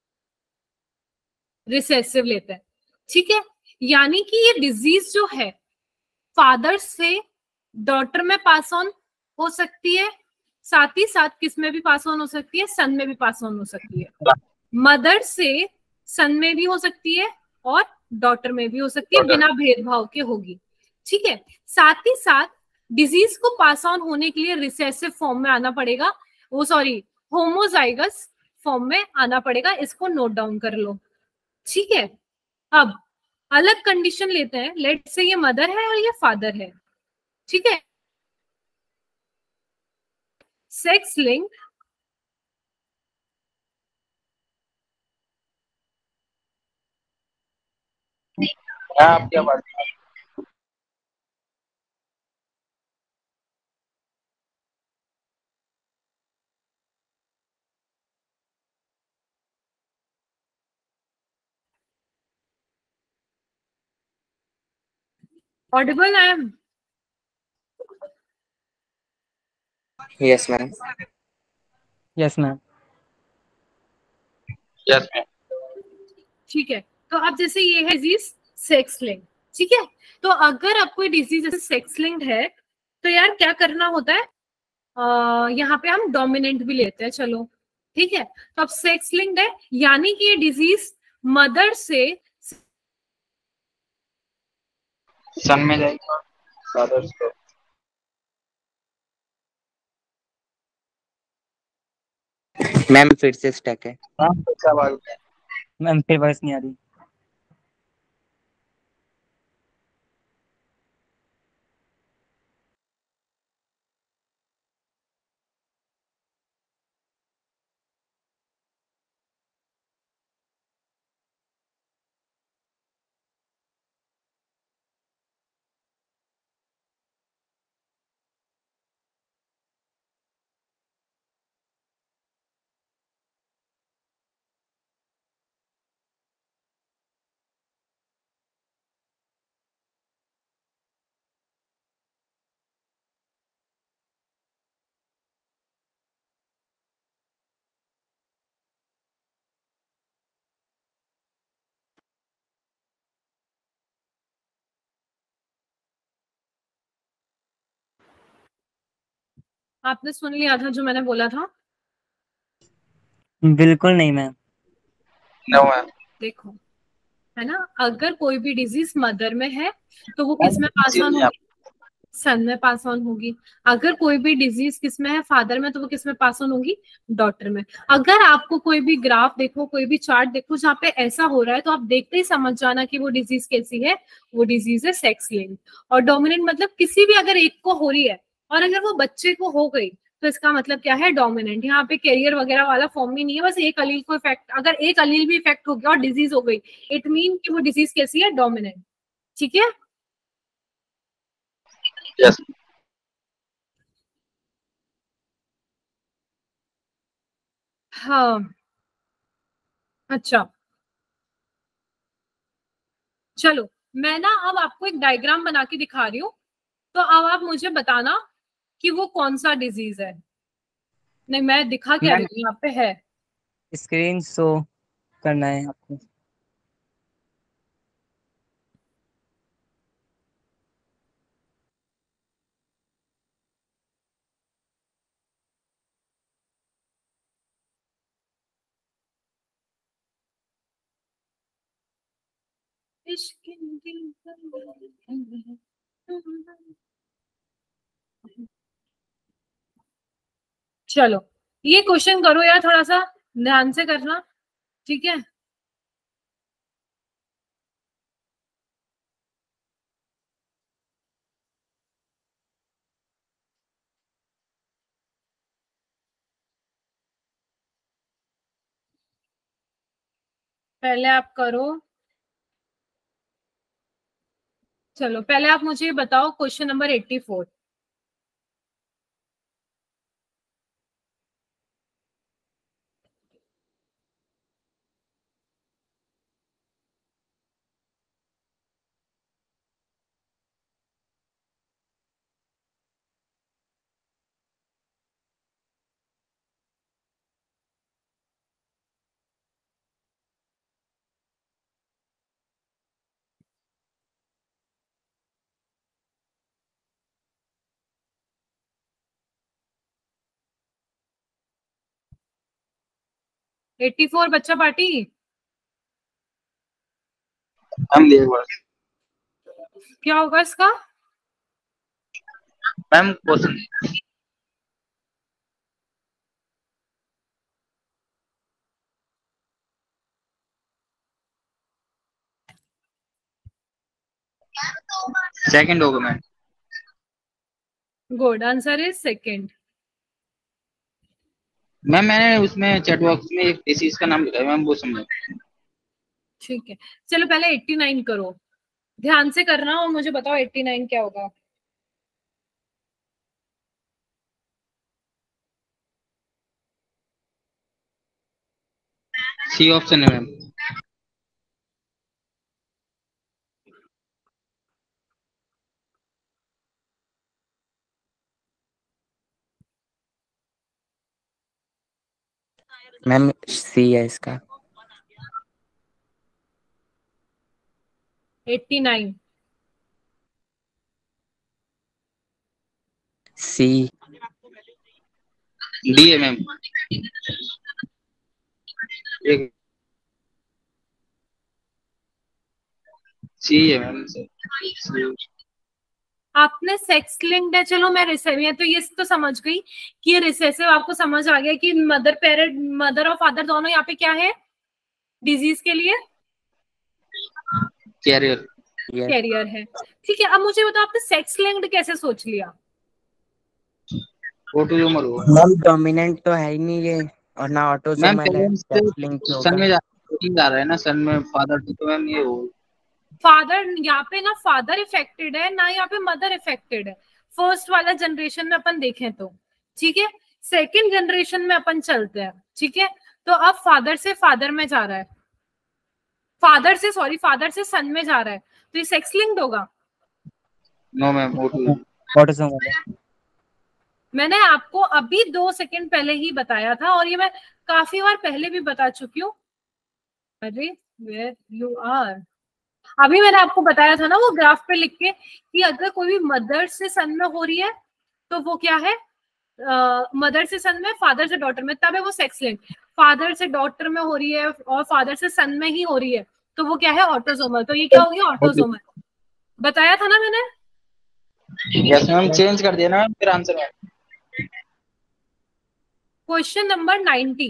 रिसेसिव लेते हैं, ठीक है। यानी कि ये डिजीज जो है फादर से डॉटर में पास ऑन हो सकती है, साथ ही साथ किस में भी पास ऑन हो सकती है, सन में भी पास ऑन हो सकती है। मदर से सन में भी हो सकती है और डॉटर में भी हो सकती है, बिना भेदभाव के होगी, ठीक है। साथ ही साथ डिजीज को पास ऑन होने के लिए रिसेसिव फॉर्म में आना पड़ेगा, वो सॉरी होमोजाइगस फॉर्म में आना पड़ेगा। इसको नोट डाउन कर लो, ठीक है। अब अलग कंडीशन लेते हैं, लेट से ये मदर है और ये फादर है, ठीक है। सेक्स लिंक आपकी आवाज audible I am? Yes ma'am. Yes ma'am. Yes ma'am. ठीक है, तो अब जैसे ये है डिजीज सेक्स लिंक, ठीक है। तो अगर अब कोई डिजीज जैसे सेक्स लिंक्ड है तो यार क्या करना होता है, आ, यहाँ पे हम डोमिनेंट भी लेते हैं, चलो ठीक है। तो अब सेक्स लिंक्ड है यानी कि ये डिजीज मदर से सन में जाएगी और फादर्स को मैम फिर से स्टक है। मैम कैसा आवाज है? मैम फिर वॉइस नहीं आ रही। आपने सुन लिया था जो मैंने बोला था? बिल्कुल नहीं मैम। No ma'am. देखो, है ना, अगर कोई भी डिजीज मदर में है तो वो किस में पास ऑन होगी, सन में पास ऑन होगी। अगर कोई भी डिजीज किस में है, फादर में, तो वो किस में पास ऑन होगी, डॉटर में। अगर आपको कोई भी ग्राफ देखो, कोई भी चार्ट देखो जहाँ पे ऐसा हो रहा है, तो आप देखते ही समझ जाना कि वो डिजीज कैसी है, वो डिजीज है सेक्स लिंक्ड। और डोमिनेंट मतलब किसी भी अगर एक को हो रही है और अगर वो बच्चे को हो गई तो इसका मतलब क्या है, डोमिनेंट। यहाँ पे कैरियर वगैरह वाला फॉर्म भी नहीं है, बस एक अलील को इफेक्ट, अगर एक अलील भी इफेक्ट हो गया और डिजीज हो गई, इट मीन कि वो डिजीज कैसी है, डोमिनेंट। ठीक है। यस। हाँ, अच्छा, चलो मैं ना अब आपको एक डायग्राम बना के दिखा रही हूँ, तो अब आप मुझे बताना कि वो कौन सा डिजीज है। नहीं, मैं दिखा क्या रही मैम हूँ, यहाँ पे है। स्क्रीन शो करना है आपको। इश्क चलो ये क्वेश्चन करो यार, थोड़ा सा ध्यान से करना, ठीक है। पहले आप करो, चलो पहले आप मुझे बताओ question number eighty four. Eighty four बच्चा पार्टी, मैम एक बार क्या होगा इसका? मैम क्वेश्चन सेकंड होगा ma'am. Good, answer is second. Ma'am मैंने उसमें चैट बॉक्स में एक डिसीज का नाम लिखा है मैम, वो समझा। ठीक है, चलो पहले एट्टी नाइन करो, ध्यान से करना और मुझे बताओ एट्टी नाइन क्या होगा। सी ऑप्शन है मैम। मैम सी है इसका। Eighty nine C. डी है मैम। एक सी है मैम। सी। आपने सेक्स लिंक्ड है, चलो मैं रिसेसिव, तो ये तो समझ गई कि ये रिसेसिव, आपको समझ आ गया कि मदर पेरेंट, मदर और फादर दोनों यहाँ पे क्या है डिजीज के लिए, कैरियर। यस। कैरियर है। ठीक है, अब मुझे बताओ आपने सेक्स लिंक्ड कैसे सोच लिया? ऑटोजोमल होगा मैम डोमिनेंट तो है ही नहीं ये, और ना मैम। ऑटोसोमल है, पेरेंट्स सेक्स लिंक सन होगा। में जा जा रहा है ना, सन में फादर तो मैम ये हो। फादर, यहाँ पे ना फादर इफेक्टेड है ना, यहाँ पे मदर इफेक्टेड है। फर्स्ट वाला जनरेशन में अपन देखें तो, ठीक है। सेकेंड जनरेशन में अपन चलते हैं, ठीक है। तो अब फादर से फादर में जा रहा है, फादर से सॉरी फादर से सन में जा रहा है, तो ये सेक्स लिंक्ड होगा। No ma'am autosomal. ऑटोसोमल है। मैंने आपको अभी दो सेकंड पहले ही बताया था, और ये मैं काफी बार पहले भी बता चुकी हूँ। अरे वेयर यू आर, अभी मैंने आपको बताया था ना वो ग्राफ पे लिख के कि अगर कोई भी मदर से सन में हो रही है तो वो क्या है, मदर uh, से सन में, फादर से डॉटर में, तब है वो सेक्स लिंक। फादर से डॉटर में हो रही है और फादर से सन में ही हो रही है, तो वो क्या है, ऑटोसोमल। तो ये क्या हो गया, ऑटोसोमल। बताया था ना मैंने। यस मैम, चेंज कर दिया ना मैम फिर आंसर में। Question number ninety.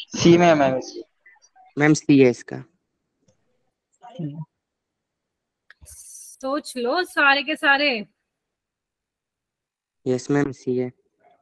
सी में है मैम। मैम सी है इसका। सोच लो सारे के सारे। यस मैम सी है।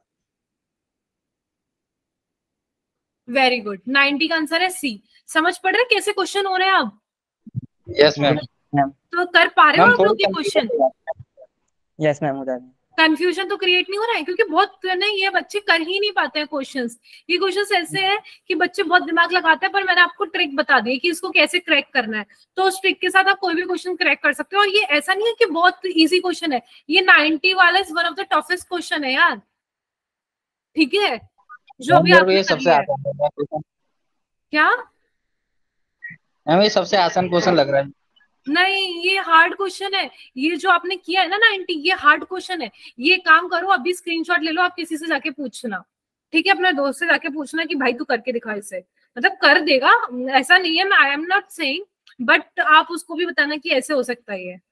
वेरी गुड, नाइन्टी का आंसर है सी। समझ पड़ रहा है कैसे क्वेश्चन हो रहे हैं अब? Yes ma'am. तो कर पा रहे हो मैम आप थोड़ी लोग ये क्वेश्चन? यस मैम उधर। कंफ्यूजन तो क्रिएट नहीं हो रहा है? क्योंकि बहुत नहीं, ये बच्चे कर ही नहीं पाते हैं क्वेश्चंस। ये क्वेश्चंस ऐसे हैं कि बच्चे बहुत दिमाग लगाते हैं, पर मैंने आपको ट्रिक बता दी कि इसको कैसे क्रैक करना है, तो उस ट्रिक के साथ आप कोई भी क्वेश्चन क्रैक कर सकते हो। और ये ऐसा नहीं है कि बहुत इजी क्वेश्चन है, ये नाइन्टी वाला is one of the toughest question है यार, ठीक है, जो मैम अभी मेरे को आपने ये कर सबसे लिया है। आसान लग रहा है क्वेश्चन। क्या? मैम ये सबसे आसान क्वेश्चन लग रहा है। नहीं, ये हार्ड क्वेश्चन है। ये जो आपने किया है ना नाइन्टी, ये हार्ड क्वेश्चन है। ये काम करो, अभी स्क्रीनशॉट ले लो, आप किसी से जाके पूछना, ठीक है, अपने दोस्त से जाके पूछना कि भाई तू करके दिखा इसे, मतलब कर देगा, ऐसा नहीं है, मैं I am not saying, but आप उसको भी बताना कि ऐसे हो सकता है ये।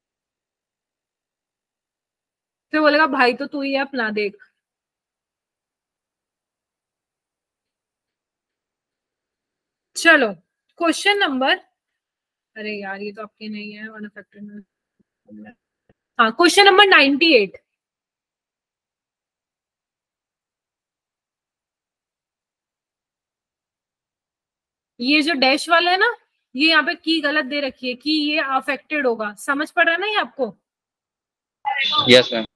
फिर बोलेगा भाई तो तू ही है, अपना देख। चलो क्वेश्चन नंबर, अरे यार ये तो आपके नहीं है, अनअफेक्टेड। हाँ, क्वेश्चन नंबर नाइन्टी एट। ये जो डैश वाला है ना, ये यहाँ पे की गलत दे रखी है कि ये अफेक्टेड होगा, समझ पड़ रहा है ना ये आपको? Yes ma'am.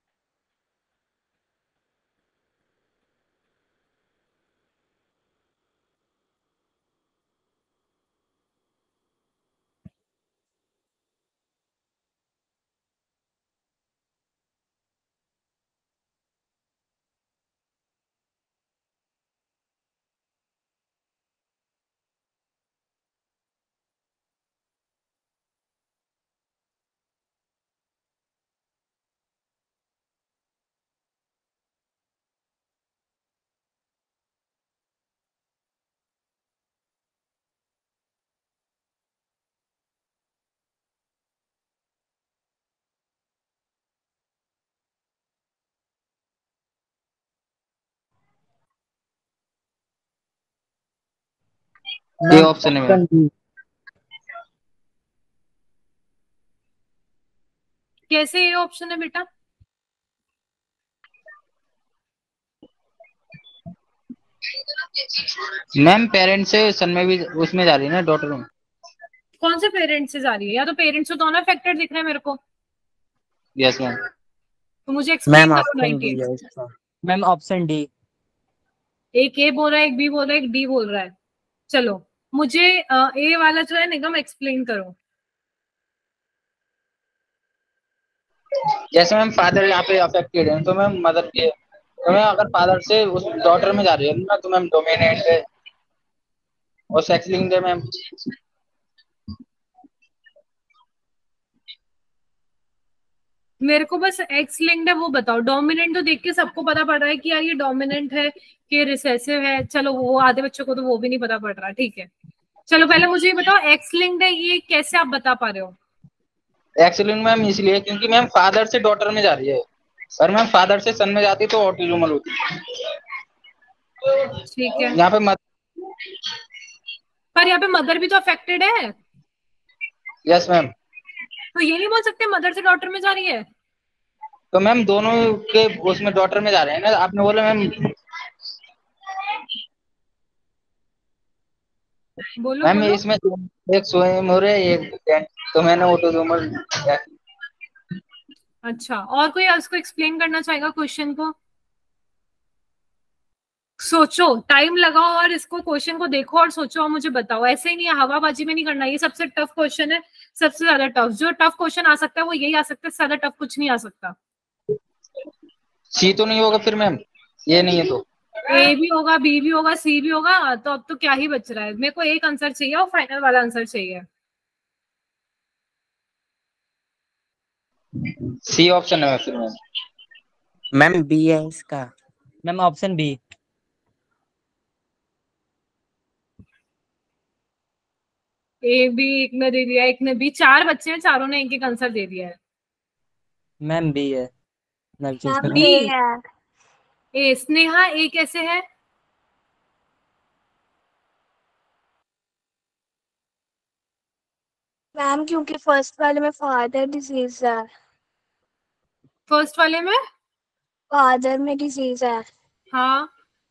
ये ऑप्शन है मैम। कैसे ये ऑप्शन है बेटा? मैम पेरेंट से सन में भी उसमें जा रही है ना, डॉटर में। कौन से पेरेंट्स से जा रही है? या तो पेरेंट्स तो दोनों अफेक्टेड दिख रहे हैं मेरे को, यस मैम। तो मुझे मैम एक्सप्लेन करो ऑप्शन नाइन्टी डी एट। है इसका। Ma'am option D. एक ए बोल रहा है, एक बी बोल रहा है, एक डी बोल रहा है। चलो मुझे ए वाला जो है निगम एक्सप्लेन करो। जैसे मैम फादर यहाँ पे अफेक्टेड है, तो मैम मदर के, तो मैम अगर फादर से उस डॉटर में जा रही है ना, तो मैम डोमिनेंट है और सेक्स लिंक्ड है मैम। मेरे को बस एक्स लिंक्ड है वो बताओ, डोमिनेंट तो देख के सबको पता पड़ रहा है कि यार ये डोमिनेंट है कि रिसेसिव है, चलो वो आधे बच्चों को तो वो भी नहीं पता पड़ रहा, ठीक है। चलो पहले मुझे ये बताओ एक्स लिंक्ड है ये कैसे आप बता पा रहे हो? एक्स लिंक्ड मैम इसलिए क्योंकि मैम फादर से डॉटर में जा रही है, और मैम फादर से सन में जाती तो ऑटिज्मल होती। ठीक है, यहाँ पे मत, पर यहाँ पे मदर भी तो अफेक्टेड है, यस मैम। तो ये नहीं बोल सकते मदर से डॉटर में जा रही है। तो मैम दोनों के उसमें डॉटर में जा रहे हैं ना, आपने बोला मैम। बोलो मैम बोलो। इसमें एक स्वयं हो रहे एक parent, तो मैंने ऑटोजोमल। अच्छा, और कोई उसको एक्सप्लेन करना चाहेगा क्वेश्चन को? सोचो, टाइम लगाओ और इसको क्वेश्चन को देखो और सोचो और मुझे बताओ, ऐसे ही नहीं है, हवाबाजी में नहीं करना, ये सबसे टफ क्वेश्चन है, सबसे ज्यादा टफ। जो टफ क्वेश्चन आ सकता है वो यही आ सकता है, ज्यादा टफ कुछ नहीं आ सकता। सी तो नहीं होगा फिर मैम, ये नहीं है तो। ए भी होगा, बी भी होगा, सी भी होगा, तो अब तो क्या ही बच रहा है, मेरे को एक आंसर चाहिए और फाइनल वाला आंसर चाहिए। सी ऑप्शन है फिर मैम। मैम बी है इसका। Ma'am option B. A B एक ने दे दिया, एक ने बी, चार बच्चे हैं, चारों ने एक एक आंसर दे दिया है। मैम बी है। मैं चूज मैम करूँ? बी। ए है। ए, स्नेहा ए कैसे है? मैम क्योंकि फर्स्ट वाले में फादर डिजीज है। फर्स्ट वाले में फादर में डिजीज है। हाँ,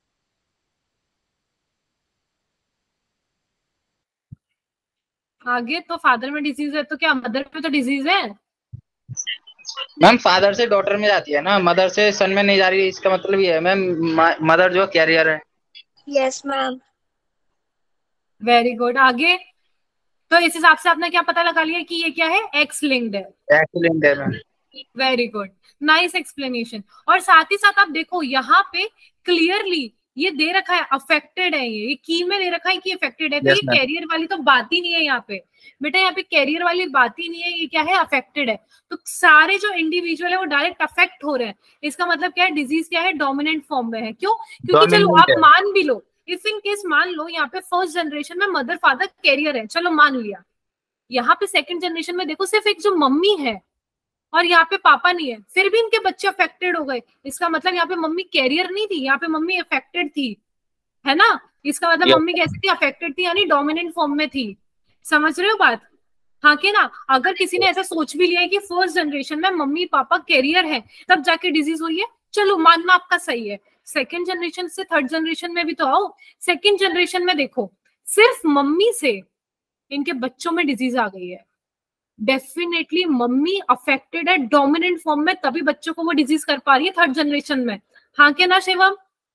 आगे तो फादर में डिजीज है तो क्या मदर में तो डिजीज है? मैम फादर से डॉटर में जाती है ना, मदर से सन में नहीं जा रही, इसका मतलब ये है मैम, मदर जो कैरियर है। Yes ma'am. Very good. आगे तो इस हिसाब से आपने क्या पता लगा लिया कि ये क्या है, एक्स लिंक्ड है। एक्सीडेंट है ma'am. Very good, nice explanation. और साथ ही साथ आप देखो यहाँ पे क्लियरली ये दे रखा है अफेक्टेड है, ये की में दे रखा है कि अफेक्टेड है, तो Yes, ये ma'am. कैरियर वाली तो बात ही नहीं है यहाँ पे बेटा, यहाँ पे कैरियर वाली बात ही नहीं है, ये क्या है, अफेक्टेड है। तो सारे जो इंडिविजुअल है वो डायरेक्ट अफेक्ट हो रहे हैं, इसका मतलब क्या है, डिजीज क्या है, डोमिनेंट फॉर्म में है। क्यों? क्योंकि चलो Dominant आप है। मान भी लो, इफ इन केस मान लो यहाँ पे फर्स्ट जनरेशन में मदर फादर कैरियर है, चलो मान लिया। यहाँ पे सेकंड जनरेशन में देखो सिर्फ एक जो मम्मी है और यहाँ पे पापा नहीं है, फिर भी इनके बच्चे अफेक्टेड हो गए, इसका मतलब यहाँ पे मम्मी कैरियर नहीं थी, यहाँ पे मम्मी अफेक्टेड थी, है ना? इसका मतलब Yes. मम्मी कैसी थी, अफेक्टेड थी, यानी डोमिनेंट फॉर्म में थी। समझ रहे हो बात? हाँ कि ना? अगर किसी ने ऐसा सोच भी लिया है कि फर्स्ट जनरेशन में मम्मी पापा कैरियर है तब जाके डिजीज हुई है, चलो मानना आपका सही है। सेकेंड जनरेशन से थर्ड जनरेशन में भी तो आओ। सेकेंड जनरेशन में देखो सिर्फ मम्मी से इनके बच्चों में डिजीज आ गई है, डेफिनेटली मम्मी अफेक्टेड है डोमिनेंट फॉर्म में, तभी बच्चों को वो डिजीज कर पा रही है थर्ड जनरेशन में। हाँ क्या ना शिवम?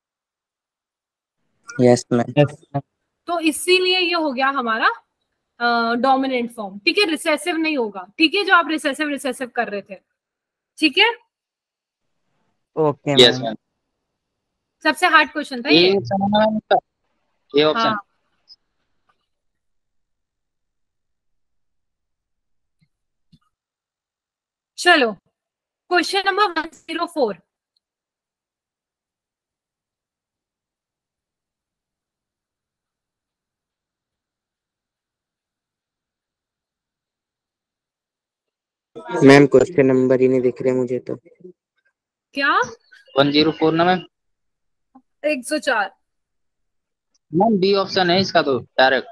Yes ma'am. तो इसीलिए ये हो गया हमारा डोमिनेंट फॉर्म, ठीक है? रिसेसिव नहीं होगा, ठीक है? जो आप रिसेसिव रिसेसिव कर रहे थे, ठीक है? Okay Yes, ma'am. ma'am. सबसे हार्ड क्वेश्चन था ये ये। ऑप्शन है मैम इसका, ये ऑप्शन। हाँ, चलो question number one zero four. Ma'am question number ही नहीं दिख रहे मुझे तो। क्या? वन जीरो फोर ना मैम? एक सौ चार। मैम बी ऑप्शन है इसका तो डायरेक्ट।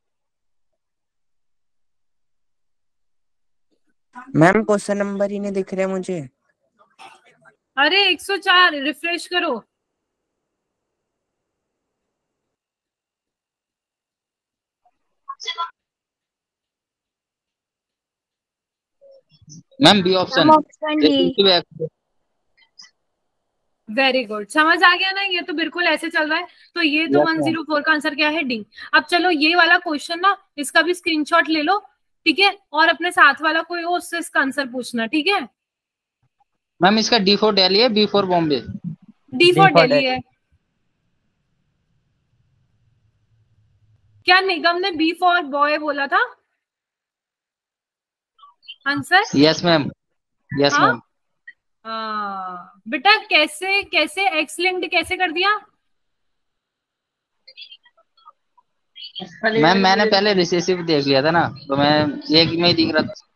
मैम क्वेश्चन नंबर ही नहीं दिख रहे मुझे। अरे एक सौ चार, रिफ्रेश करो। Ma'am B option. Option D. Very good, समझ आ गया ना? ये तो बिल्कुल ऐसे चल रहा है, तो ये तो Yes, one ma'am. Zero four का आंसर क्या है, डी। अब चलो ये वाला क्वेश्चन ना, इसका भी स्क्रीनशॉट ले लो, ठीक है? और अपने साथ वाला कोई हो उससे इसका आंसर पूछना, ठीक है? मैम इसका डी फॉर दिल्ली है, B for Bombay. D D for for Delhi Delhi। है। क्या निगम ने बी फॉर बॉय बोला था आंसर? यस मैम, यस हाँ मैम। हाँ बेटा, कैसे कैसे एक्स लिंक्ड कैसे कर दिया? मैम मैंने पहले रिसेसिव देख लिया था ना, तो मैं एक में ही दिख रहा था।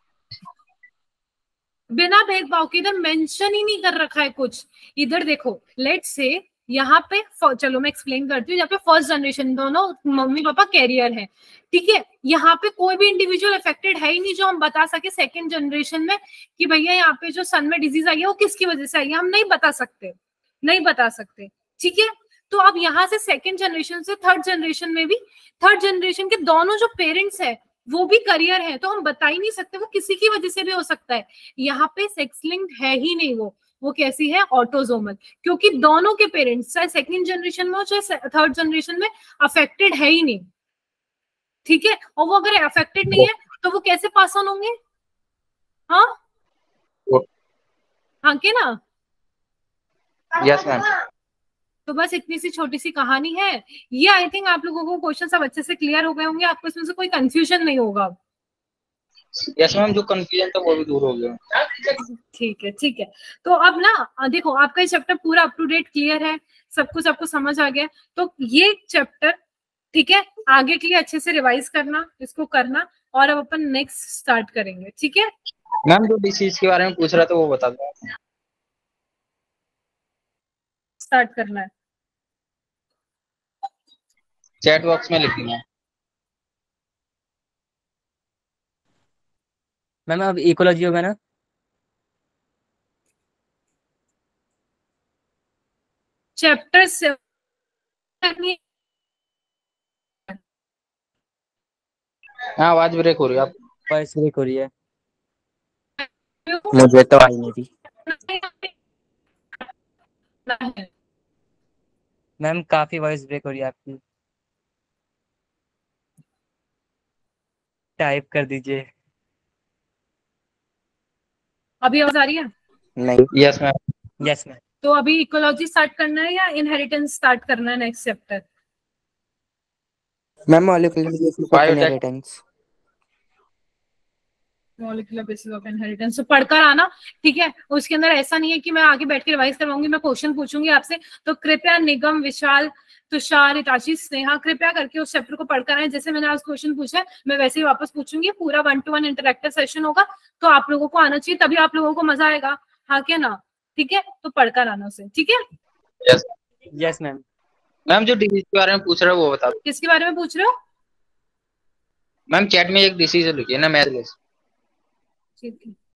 बिना भेदभाव के, इधर मेंशन ही नहीं कर रखा है कुछ। इधर देखो, लेट्स से यहाँ पे फ- चलो मैं एक्सप्लेन करती हूँ। यहाँ पे फर्स्ट जनरेशन दोनों मम्मी पापा कैरियर है, ठीक है? यहाँ पे कोई भी इंडिविजुअल अफेक्टेड है ही नहीं जो हम बता सके सेकंड जनरेशन में कि भैया यहाँ पे जो सन में डिजीज आई है वो किसकी वजह से आई है, हम नहीं बता सकते, नहीं बता सकते, ठीक है? तो अब यहाँ से सेकेंड जनरेशन से थर्ड जनरेशन में भी, थर्ड जनरेशन के दोनों जो पेरेंट्स है वो भी करियर है, तो हम बता ही नहीं सकते, वो किसी की वजह से भी हो सकता है। यहाँ पे सेक्स लिंक्ड है ही नहीं, वो वो कैसी है, ऑटोजोमल, क्योंकि दोनों के पेरेंट्स चाहे सेकंड जनरेशन में हो चाहे थर्ड जनरेशन में अफेक्टेड है ही नहीं, ठीक है? और वो अगर अफेक्टेड नहीं है तो वो कैसे पास ऑन होंगे? हाँ हाँ के ना? Yes ma'am. तो बस इतनी सी छोटी सी कहानी है ये। आई थिंक आप लोगों को क्वेश्चन सब अच्छे से क्लियर हो गए होंगे, आपको इसमें से कोई कंफ्यूजन नहीं होगा। यस मैम, जो कंफ्यूजन था वो भी दूर हो गया। ठीक है, ठीक है। तो अब ना अ, देखो आपका ये चैप्टर पूरा अप टू डेट क्लियर है, सब कुछ आपको समझ आ गया। तो ये चैप्टर, ठीक है, आगे के लिए अच्छे से रिवाइज करना, इसको करना, और अब अपन नेक्स्ट स्टार्ट करेंगे, ठीक है? मैम जो डिसीज के बारे में पूछ रहा था वो बता दो। स्टार्ट करना है। चैट बॉक्स में लिख देना। मैम अब इकोलॉजी होगा ना? Chapter seven. हाँ आवाज ब्रेक हो रही है आप। वॉइस ब्रेक हो रही है। मुझे तो आई नहीं थी। मैम काफी वॉइस ब्रेक हो रही है आपकी, टाइप कर दीजिए। अभी आवाज आ रही है? नहीं। Yes ma'am. Yes ma'am. तो अभी इकोलॉजी स्टार्ट करना है या इनहेरिटेंस स्टार्ट करना है next chapter? Ma'am molecular basis of biotech. Inheritance. Molecular basis of inheritance तो पढ़कर आना, ठीक है। उसके अंदर ऐसा नहीं है कि मैं आगे बैठ के रिवाइज करवाऊंगी, मैं क्वेश्चन पूछूंगी आपसे, तो कृपया निगम, विशाल, तुषार, हिताशी, स्नेहा कृपया करके उस चैप्टर को पढ़कर आए। जैसे मैंने आज क्वेश्चन पूछा है मैं वैसे ही वापस पूछूंगी। पूरा one to one interactive session होगा, तो आप लोगों को आना चाहिए, तभी आप लोगों को मजा आएगा। हाँ क्या ना? ठीक है, तो पढ़कर आना उसे, ठीक है। Yes yes ma'am. मैम जो डिजीज के बारे में पूछ रहे हो वो बता दो। किसके बारे में पूछ रहे हो? मैम चैट में एक डिसीज लिखी है ना, मैथ। ठीक है।